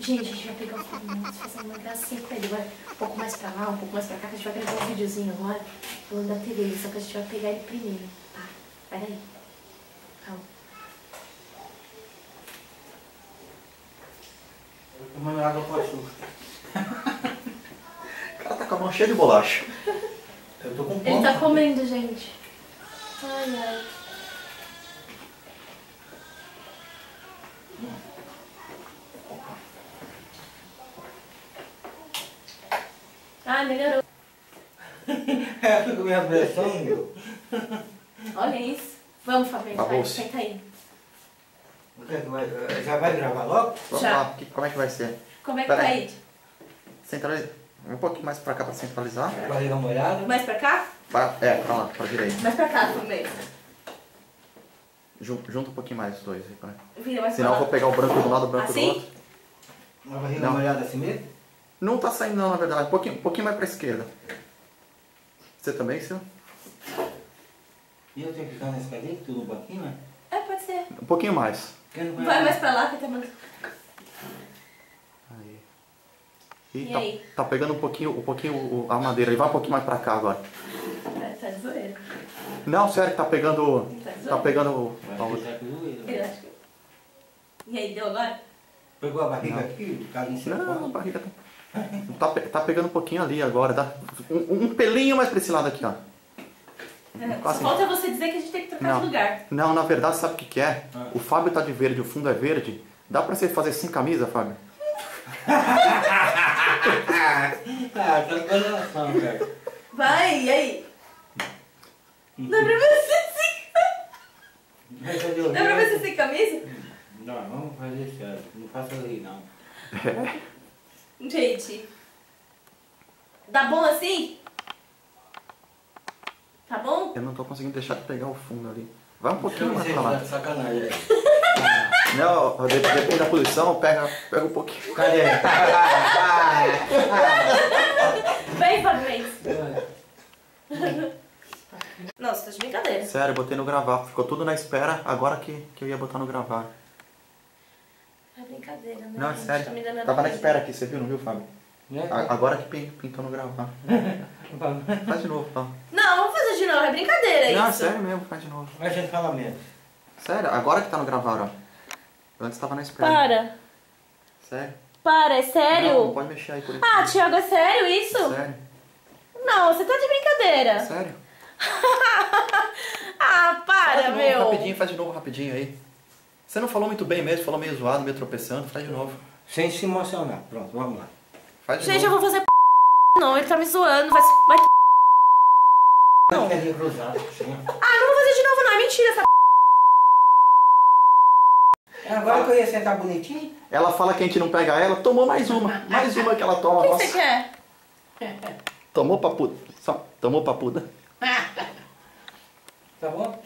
Gente, a gente vai pegar o Fabinho, fazer uma gracinha com ele. Vai um pouco mais pra lá, um pouco mais pra cá, que a gente vai gravar um videozinho agora falando da TV, só que a gente vai pegar ele primeiro, tá? Pera aí. Calma. Eu tô tomando água com açúcar. O cara tá com a mão cheia de bolacha. Eu tô com fome. Ele tá comendo, gente. Ai, ai. Ai, melhorou. É, fica com minha pressão, meu. Olha isso. Vamos, Fabinho, vai, Acabou-se. senta aí. Já vai gravar logo? Vamos Já. lá, como é que vai ser? Como é que Pera tá aí. aí? Centraliza. Um pouquinho mais pra cá pra centralizar. Barriga molhada. Mais pra cá? É, pra lá, pra direita. Mais pra cá também. Junta um pouquinho mais os dois aí, vai. Vira mais Senão pra eu lá. vou pegar o branco de um lado, o branco Assim? do outro. Uma barriga Não. molhada assim mesmo? Não tá saindo não, na verdade. Um pouquinho mais pra esquerda. Você também, Sil? E eu tenho que ficar nesse cadeira, tudo um pouquinho, né? É, pode ser. Um pouquinho mais. Porque não Vai mais pra lá que tá muito... Aí. E aí? Tá pegando um pouquinho a madeira. E vai um pouquinho mais pra cá agora. Tá de zoeira. Não, sério, tá pegando... Tá pegando... a outra. Vai doer. Eu acho que... E aí, deu agora? Pegou a barriga Não. aqui, o cara em cima. Não, a barriga tá pegando um pouquinho ali agora. Tá? Um pelinho mais pra esse lado aqui, ó. Só Quase. falta você dizer que a gente tem que trocar de lugar. Não, na verdade, sabe o que é? Ah. O Fábio tá de verde, o fundo é verde. Dá pra você fazer sem camisa, Fábio? Ah, tá coração, cara. Vai, e aí? Dá pra você sem... Dá pra você sem camisa? Não, vamos fazer certo. Não faça rir, não. Gente. Dá bom assim? Tá bom? Eu não tô conseguindo deixar de pegar o fundo ali. Vai um pouquinho mais pra lá. Sacanagem. Não, depende da posição, pega um pouquinho. Cadê? Vem, Fabinho. Nossa, tá de brincadeira. Sério, eu botei no gravar. Ficou tudo na espera, agora que eu ia botar no gravar. É brincadeira, né? Não, é gente? sério. Tá me dando Tava na agonia. espera aqui, você viu, não viu, Fábio? Agora que pintou no gravar. Faz de novo, tá? Não, vamos fazer de novo, é brincadeira Não, é isso. sério mesmo, faz de novo. A gente fala mesmo. Sério, agora que tá no gravar, ó. Antes tava na espera. Para. Sério? Para, é sério? Não pode mexer aí por enquanto. Ah, Thiago, é sério isso? Sério? Não, você tá de brincadeira. Sério? Ah, para, Faz de novo, meu. rapidinho, faz de novo rapidinho aí. Você não falou muito bem mesmo, falou meio zoado, meio tropeçando, faz de novo. Sem se emocionar. Pronto, vamos lá. Faz de Gente, eu novo. vou fazer não, ele tá me zoando, vai... Não. Perninha cruzada, assim, ó. Ah, não vou fazer de novo não, é mentira essa Agora que eu ia sentar bonitinho. Ela fala que a gente não pega ela, tomou mais uma que ela toma, O que nossa. você quer? Tomou papuda, só, tomou papuda. Tá bom?